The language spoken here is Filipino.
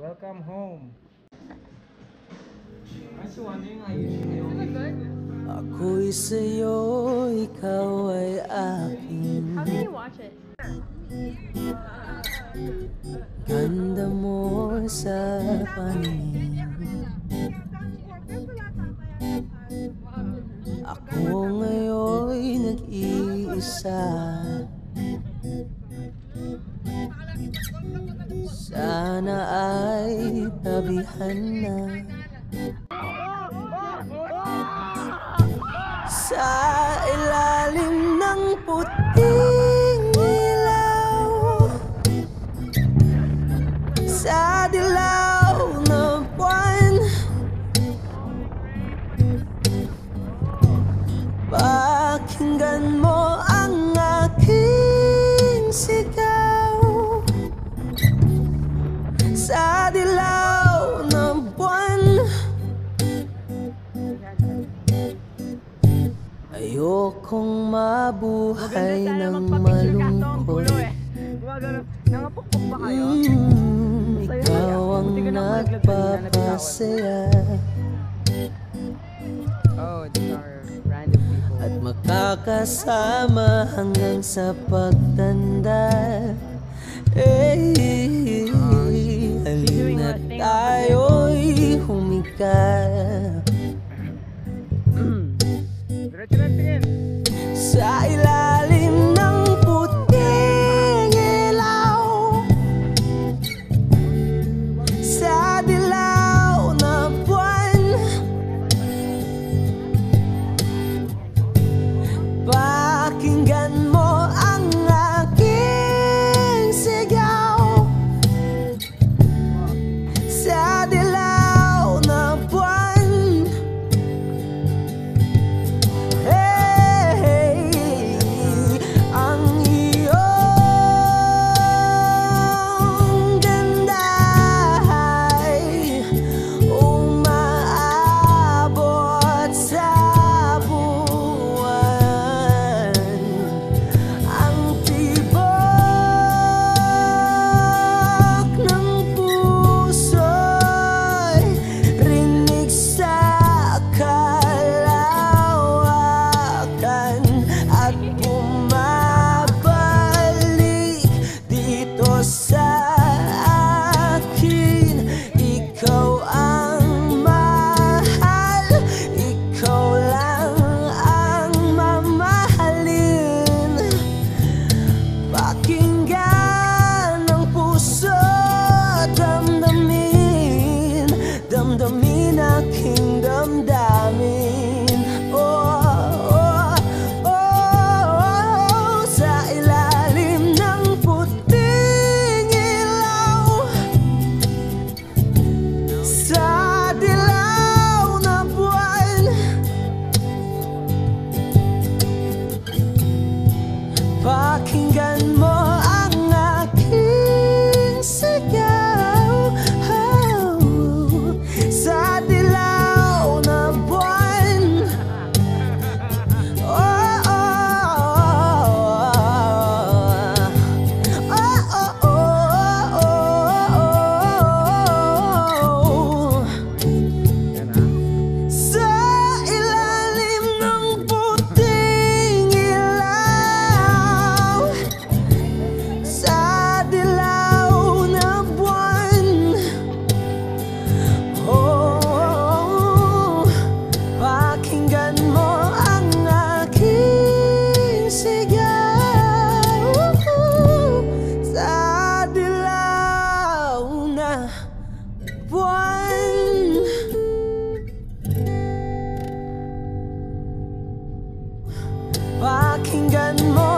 Welcome home. Ako'y sa'yo, ikaw ay akin. How can you watch it? Ganda mo sa paningin. Ako ngayon'y nag-iisa. Sana ay tabihan na sa ilalim ng puting ilaw, sa dilaw ng buwan. Pakinggan mo ang aking sigaw, sa dilaw ng buwan. Ayokong mabuhay ng malungkot. Nangapukpok ba kayo? Ikaw ang nagpapasaya Oh, these are random people. at makakasama hanggang sa pagtanda. Halina tayo'y humikap sa ilalim ng puting ilaw, sa dilaw na buwan. Pakinggan mo ang aking sigaw, sa dilaw na buwan. Damdamin aking damdamin. Sa ilalim ng puting ilaw, sa dilaw na buwan. Pakinggan mo ang aking sigaw, sa dilaw na buwan. Sa ilalim ng puting ilaw, sa dilaw na buwan. Pakinggan mo ang aking sigaw, sa dilaw na buwan. Pakinggan mo